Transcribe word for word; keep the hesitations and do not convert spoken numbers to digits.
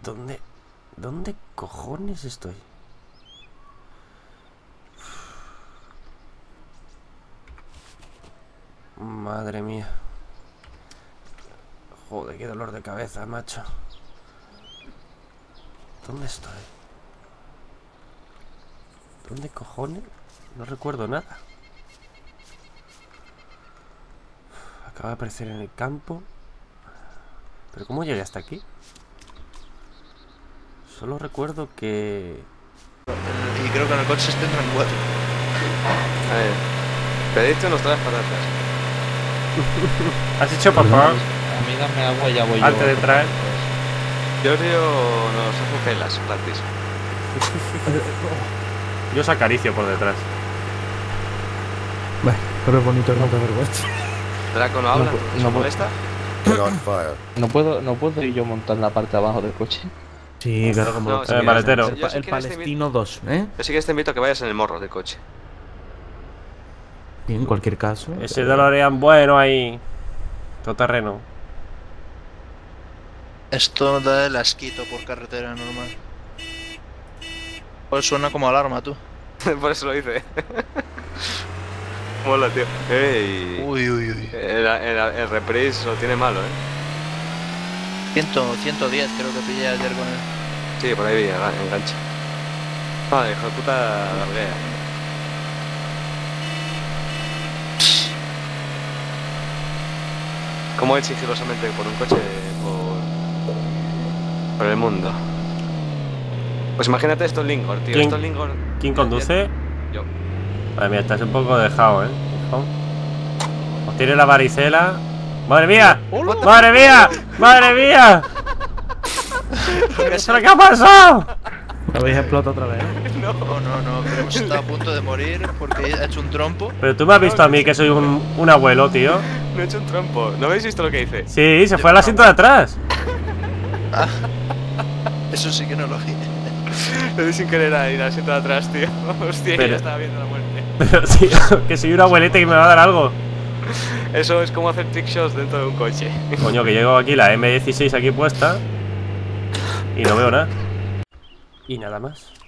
¿Dónde? ¿Dónde cojones estoy? Madre mía. Joder, qué dolor de cabeza, macho. ¿Dónde estoy? ¿Dónde cojones? No recuerdo nada. Acaba de aparecer en el campo. ¿Pero cómo llegué hasta aquí? Solo recuerdo que... Y creo que en el coche se tendrán cuatro. A ver, pediste unos tres patatas. ¿Has hecho papá? A mí dame agua y ya voy yo. Antes de traer. Giorgio nos hace pelas gratis. Yo os acaricio por detrás. Bueno, pero es bonito, no te vergüenza. Draco no habla, No, ¿te no, molesta? No puedo, no puedo ir yo montar la parte de abajo del coche. Sí, claro, como No, lo- si Eh, quieres, maletero. yo el, si el quieres te Palestino dos, ¿eh? Yo sí que te invito a que vayas en el morro del coche. Y en cualquier caso. Ese eh, DeLorean bueno ahí. Todo terreno. Esto da el asquito por carretera normal. Pues suena como alarma, tú. Por eso lo hice. Mola, tío. Ey. Uy, uy, uy. El, el, el reprise lo tiene malo, eh. ciento diez creo que pillé ayer con él. Sí, por ahí vi, engan- engancha. Vale, hijo de puta larguea. ¿Cómo ir sigilosamente por un coche por, por el mundo? Pues imagínate esto en Lingor, tío. ¿Quién- Esto en Lingor. ¿Quién conduce? Yo. Madre mía, estás un poco dejado, ¿eh? Hijo. Os tiene la varicela. ¡Madre mía! ¡Madre mía! ¡Madre mía! ¿Qué es lo que ha pasado? Lo habéis explotado otra vez, ¿eh? No, no, no, pero hemos estado a punto de morir porque ha hecho un trompo. Pero tú me has visto a mí que soy un, un abuelo, tío. No he hecho un trompo. ¿No habéis visto lo que hice? Sí, se fue al asiento de atrás. Eso sí que no lo vi. Lo di sin querer a ir al asiento de atrás, tío. Hostia, Pero- ya estaba viendo la muerte. Pero tío, que soy un abuelete que me va a dar algo. Eso es como hacer trick shots dentro de un coche. Coño, que llevo aquí la eme dieciséis aquí puesta. Y no veo nada. Y nada más.